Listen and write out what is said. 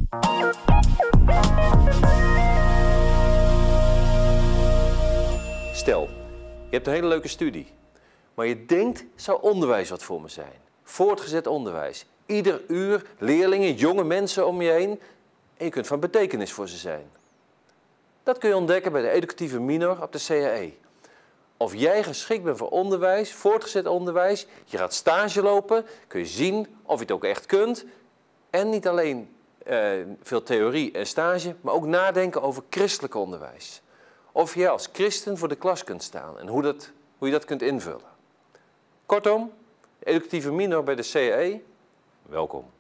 Stel, je hebt een hele leuke studie, maar je denkt, zou onderwijs wat voor me zijn? Voortgezet onderwijs. Ieder uur leerlingen, jonge mensen om je heen en je kunt van betekenis voor ze zijn. Dat kun je ontdekken bij de educatieve minor op de CAE. Of jij geschikt bent voor onderwijs, voortgezet onderwijs, je gaat stage lopen, kun je zien of je het ook echt kunt. En niet alleen veel theorie en stage, maar ook nadenken over christelijk onderwijs. Of jij als christen voor de klas kunt staan en hoe je dat kunt invullen. Kortom, educatieve minor bij de CAE, welkom.